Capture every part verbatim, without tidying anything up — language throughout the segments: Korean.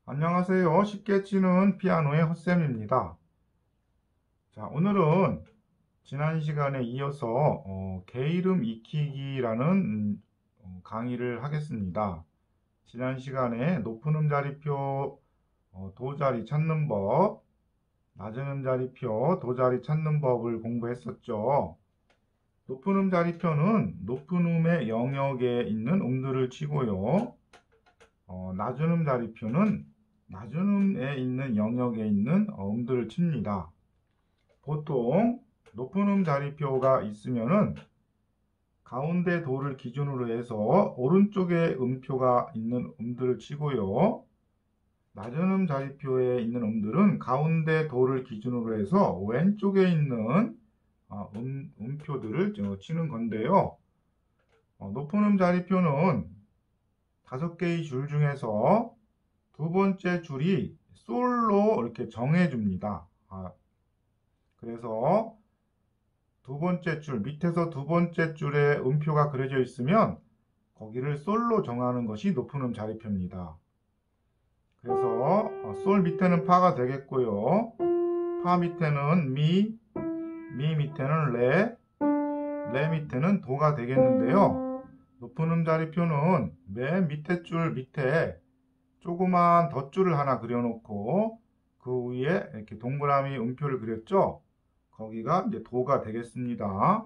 안녕하세요. 쉽게 치는 피아노의 헛쌤입니다. 자, 오늘은 지난 시간에 이어서 어, 게이름 익히기라는 음, 어, 강의를 하겠습니다. 지난 시간에 높은 음자리표 어, 도자리 찾는 법, 낮은 음자리표 도자리 찾는 법을 공부했었죠. 높은 음자리표는 높은 음의 영역에 있는 음들을 치고요. 어, 낮은 음자리표는 낮은 음에 있는 영역에 있는 음들을 칩니다. 보통 높은 음 자리표가 있으면은 가운데 도를 기준으로 해서 오른쪽에 음표가 있는 음들을 치고요. 낮은 음 자리표에 있는 음들은 가운데 도를 기준으로 해서 왼쪽에 있는 음, 음표들을 치는 건데요. 높은 음 자리표는 다섯 개의 줄 중에서 두 번째 줄이 솔로 이렇게 정해줍니다. 아, 그래서 두 번째 줄, 밑에서 두 번째 줄에 음표가 그려져 있으면 거기를 솔로 정하는 것이 높은 음 자리표입니다. 그래서 솔 밑에는 파가 되겠고요. 파 밑에는 미, 미 밑에는 레, 레 밑에는 도가 되겠는데요. 높은 음 자리표는 맨 밑에 줄 밑에 조그만 덧줄을 하나 그려놓고 그 위에 이렇게 동그라미 음표를 그렸죠. 거기가 이제 도가 되겠습니다.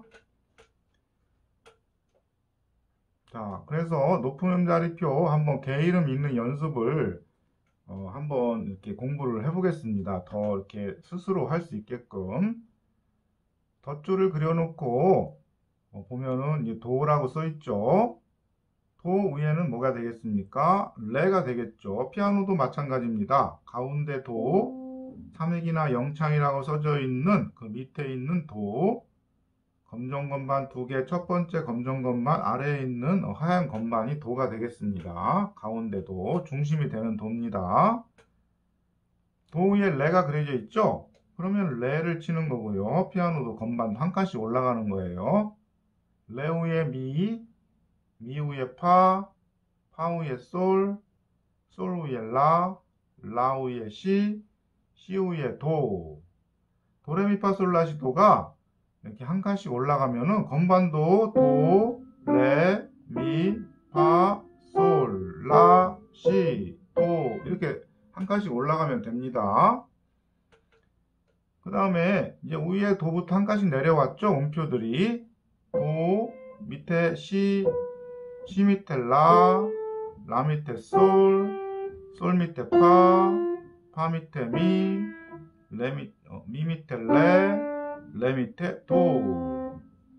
자, 그래서 높은 음자리표 한번 게이름 읽는 연습을 어, 한번 이렇게 공부를 해보겠습니다. 더 이렇게 스스로 할 수 있게끔 덧줄을 그려놓고 어, 보면은 이제 도라고 써 있죠. 도 위에는 뭐가 되겠습니까? 레가 되겠죠. 피아노도 마찬가지입니다. 가운데 도, 삼획이나 영창이라고 써져 있는 그 밑에 있는 도, 검정 건반 두 개, 첫 번째 검정 건반 아래에 있는 하얀 건반이 도가 되겠습니다. 가운데 도, 중심이 되는 도입니다. 도 위에 레가 그려져 있죠? 그러면 레를 치는 거고요. 피아노도 건반 한 칸씩 올라가는 거예요. 레 위에 미, 미 위에 파, 파 위에 솔, 솔 위에 라, 라 위에 시, 시 위에 도. 도레미파솔라시도가 이렇게 한 칸씩 올라가면은 건반도 도, 레, 미, 파, 솔, 라, 시, 도 이렇게 한 칸씩 올라가면 됩니다. 그 다음에 이제 위에 도부터 한 칸씩 내려왔죠. 음표들이 도 밑에 시, 시 밑에 라, 라 밑에 솔, 솔 밑에 파, 파 밑에 미, 레 밑, 어, 미 밑에 레, 레 밑에 도.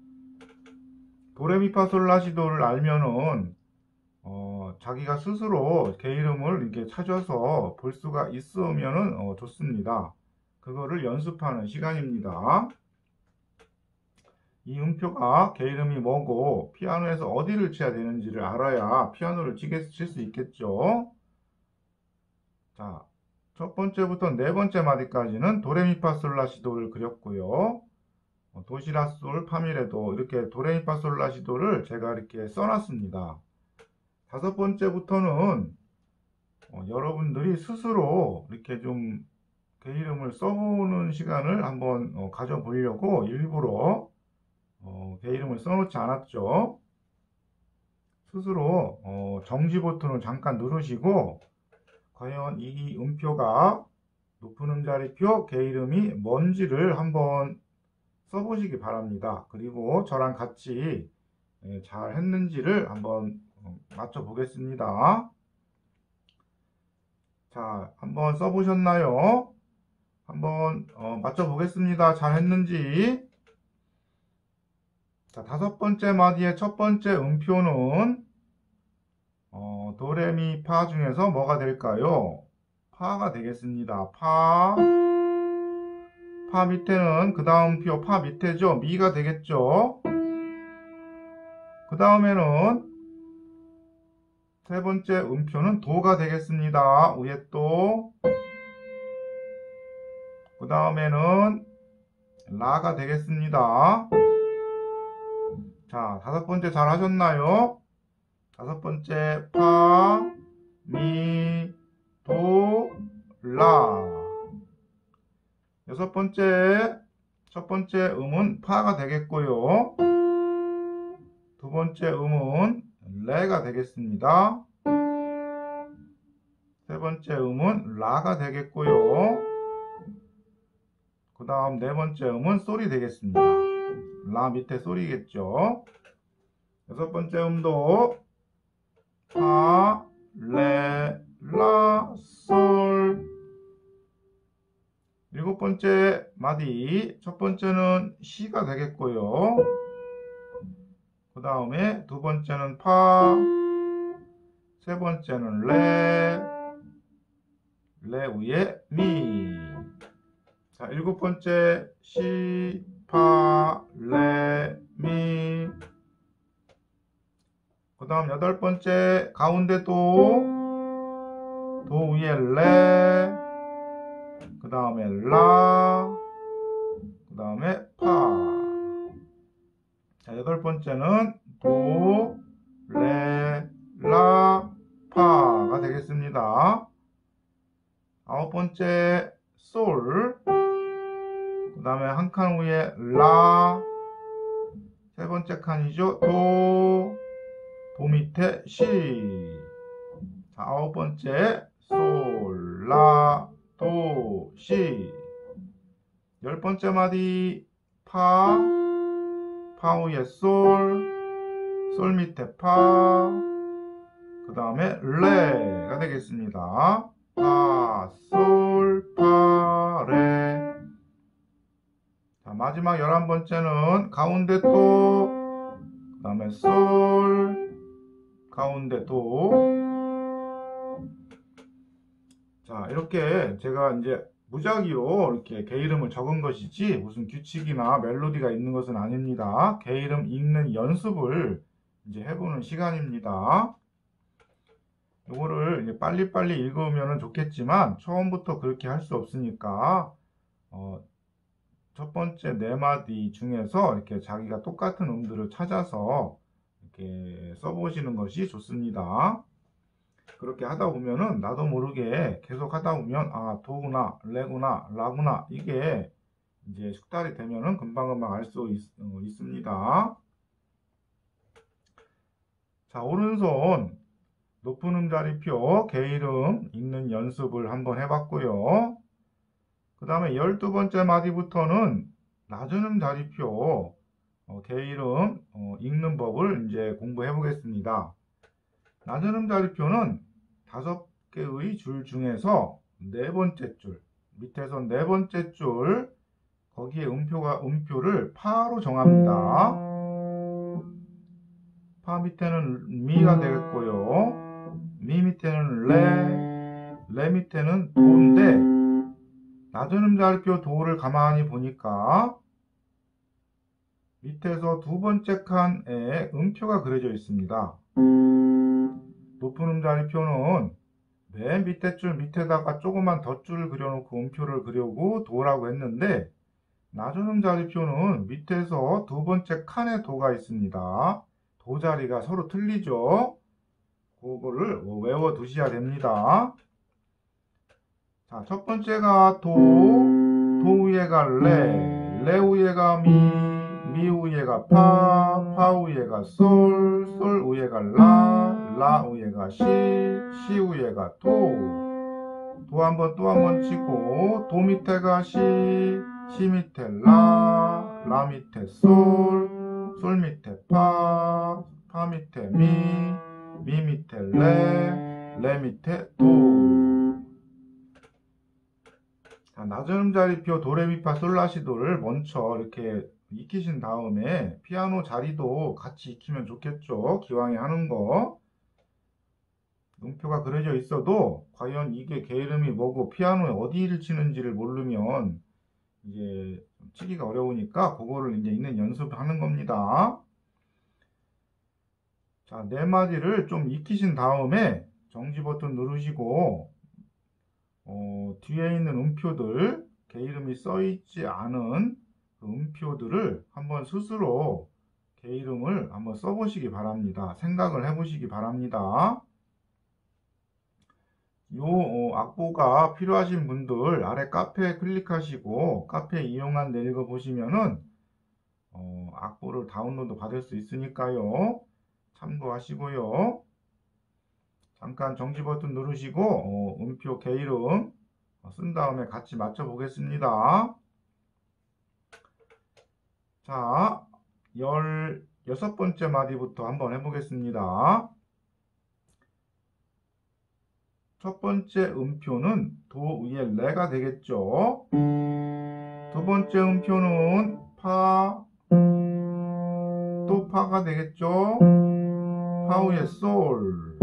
도레미파솔라시도를 알면은 어, 자기가 스스로 게이름을 이렇게 찾아서 볼 수가 있으면은 어, 좋습니다. 그거를 연습하는 시간입니다. 이 음표가 게이름이 뭐고 피아노에서 어디를 쳐야 되는지를 알아야 피아노를 칠 수 있겠죠. 자, 첫 번째부터 네 번째 마디까지는 도레미파솔라시도를 그렸고요. 도시라솔 파미레도 이렇게 도레미파솔라시도를 제가 이렇게 써놨습니다. 다섯 번째부터는 어, 여러분들이 스스로 이렇게 좀 게이름을 써보는 시간을 한번 어, 가져보려고 일부러 어, 게이름을 써놓지 않았죠. 스스로 어, 정지 버튼을 잠깐 누르시고 과연 이 음표가 높은 음자리표 게이름이 뭔지를 한번 써보시기 바랍니다. 그리고 저랑 같이 잘 했는지를 한번 맞춰 보겠습니다. 자, 한번 써보셨나요? 한번 어, 맞춰 보겠습니다. 잘 했는지. 자, 다섯 번째 마디의 첫 번째 음표는 어, 도레미 파 중에서 뭐가 될까요? 파가 되겠습니다. 파, 파 밑에는 그 다음 표 파 밑에죠. 미가 되겠죠. 그 다음에는 세 번째 음표는 도가 되겠습니다. 위에 또. 그 다음에는 라가 되겠습니다. 자, 다섯 번째 잘 하셨나요? 다섯 번째 파, 미, 도, 여섯 번째, 첫 번째 음은 파가 되겠고요. 두 번째 음은 레가 되겠습니다. 세 번째 음은 라가 되겠고요. 그 다음 네 번째 음은 솔이 되겠습니다. 라 밑에 솔이겠죠. 여섯 번째 음도 파, 레, 라, 솔. 일곱 번째 마디, 첫 번째는 시가 되겠고요. 그 다음에 두 번째는 파, 세 번째는 레, 레 위에 미. 자, 일곱 번째 시, 파, 레, 미. 그 다음 여덟 번째 가운데 도, 도 위에 레, 그 다음에 라, 그 다음에 파. 자, 여덟 번째는 도, 레, 라, 파가 되겠습니다. 아홉 번째 솔, 그 다음에 한 칸 위에 라, 세 번째 칸이죠. 도, 도 밑에 시. 자, 아홉 번째 솔, 라, 도, 시. 열 번째 마디 파, 파 위에 솔, 솔 밑에 파, 그 다음에 레가 되겠습니다. 파, 솔, 파, 레. 자, 마지막 열한 번째는 가운데 도, 그 다음에 솔, 가운데 도. 자, 이렇게 제가 이제 무작위로 이렇게 개 이름을 적은 것이지 무슨 규칙이나 멜로디가 있는 것은 아닙니다. 개 이름 읽는 연습을 이제 해보는 시간입니다. 이거를 이제 빨리빨리 읽으면 좋겠지만 처음부터 그렇게 할 수 없으니까 어, 첫 번째 네 마디 중에서 이렇게 자기가 똑같은 음들을 찾아서 이렇게 써보시는 것이 좋습니다. 그렇게 하다 보면은 나도 모르게 계속 하다 보면 아 도구나 레구나 라구나 이게 이제 숙달이 되면은 금방금방 알 수 어, 있습니다. 자, 오른손 높은 음자리표 개 이름 읽는 연습을 한번 해봤고요. 그 다음에 열두 번째 마디부터는 낮은 음자리표 어, 개 이름 어, 읽는 법을 이제 공부해 보겠습니다. 낮은 음자리표는 다섯 개의 줄 중에서 네 번째 줄, 밑에서 네 번째 줄, 거기에 음표가, 음표를 파로 정합니다. 파 밑에는 미가 되겠고요. 미 밑에는 레, 레 밑에는 도인데, 낮은 음자리표 도를 가만히 보니까, 밑에서 두 번째 칸에 음표가 그려져 있습니다. 높은 음자리표는 맨 밑에 줄 밑에다가 조그만 덧줄을 그려놓고 음표를 그려고 도라고 했는데 낮은 음자리표는 밑에서 두 번째 칸에 도가 있습니다. 도 자리가 서로 틀리죠. 그거를 외워 두셔야 됩니다. 자, 첫 번째가 도, 도 위에가 레, 레 위에가 미, 미 위에가 파, 파 위에가 솔, 솔 위에가 라, 라 위에가 시, 시 위에가 도. 도 한번 또 한번 치고 도 밑에가 시, 시 밑에 라, 라 밑에 솔, 솔 밑에 파, 파 밑에 미, 미 밑에 레, 레 밑에 도. 자, 낮은 음자리표 도레미파 솔라시도를 먼저 이렇게 익히신 다음에 피아노 자리도 같이 익히면 좋겠죠. 기왕에 하는 거. 음표가 그려져 있어도 과연 이게 개 이름이 뭐고 피아노에 어디를 치는지를 모르면 이제 치기가 어려우니까 그거를 이제 있는 연습하는 겁니다. 자, 네 마디를 좀 익히신 다음에 정지 버튼 누르시고 어, 뒤에 있는 음표들, 개 이름이 써있지 않은 그 음표들을 한번 스스로 개 이름을 한번 써보시기 바랍니다. 생각을 해보시기 바랍니다. 요 어, 악보가 필요하신 분들 아래 카페 클릭하시고 카페 이용한 내 읽어보시면은 어, 악보를 다운로드 받을 수 있으니까요. 참고하시고요. 잠깐 정지 버튼 누르시고 어, 음표 개 이름 쓴 다음에 같이 맞춰 보겠습니다. 자, 열여섯 번째 마디부터 한번 해보겠습니다. 첫 번째 음표는 도 위에 레가 되겠죠. 두 번째 음표는 파, 또 파가 되겠죠. 파 위에 솔.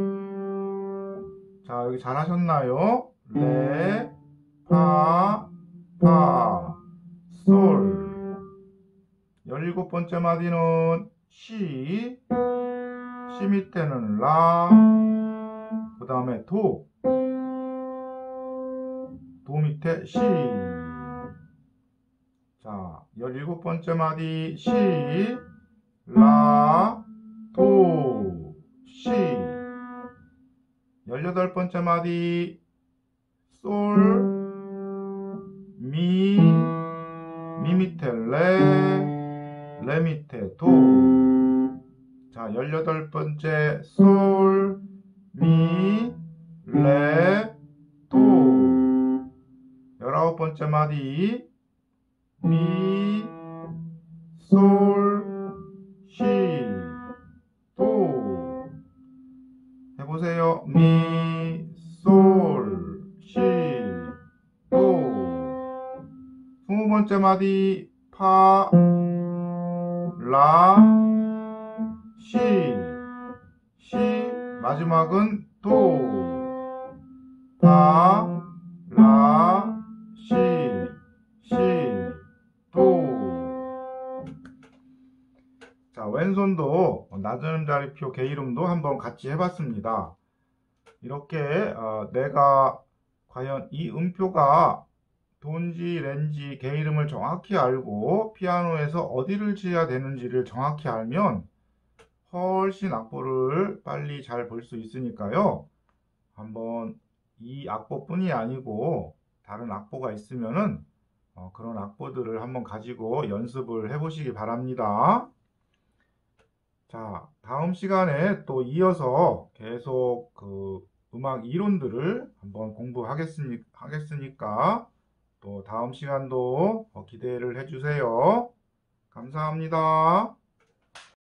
자, 여기 잘하셨나요? 레, 파, 파, 솔. 열일곱 번째 마디는 시, 시 밑에는 라, 그 다음에 도, 도 밑에 시. 자, 열일곱 번째 마디 시, 라, 도, 시. 열여덟 번째 마디 솔, 미, 미 밑에 레, 레 밑에 도. 자, 열여덟 번째 솔, 미, 레, 도. 열아홉 번째 마디 미, 솔, 시, 도. 해보세요. 미, 솔, 시, 도. 스무 번째 마디 파, 라, 시, 시. 마지막은 도. 파, 라, 시, 시, 도. 자, 왼손도 낮은 음자리표 개 이름도 한번 같이 해봤습니다. 이렇게 어, 내가 과연 이 음표가 도인지 렌지 개 이름을 정확히 알고 피아노에서 어디를 치야 되는지를 정확히 알면 훨씬 악보를 빨리 잘 볼 수 있으니까요. 한번 이 악보뿐이 아니고 다른 악보가 있으면은 어, 그런 악보들을 한번 가지고 연습을 해 보시기 바랍니다. 자, 다음 시간에 또 이어서 계속 그 음악 이론들을 한번 공부하겠으니, 하겠으니까 또 다음 시간도 기대를 해주세요. 감사합니다.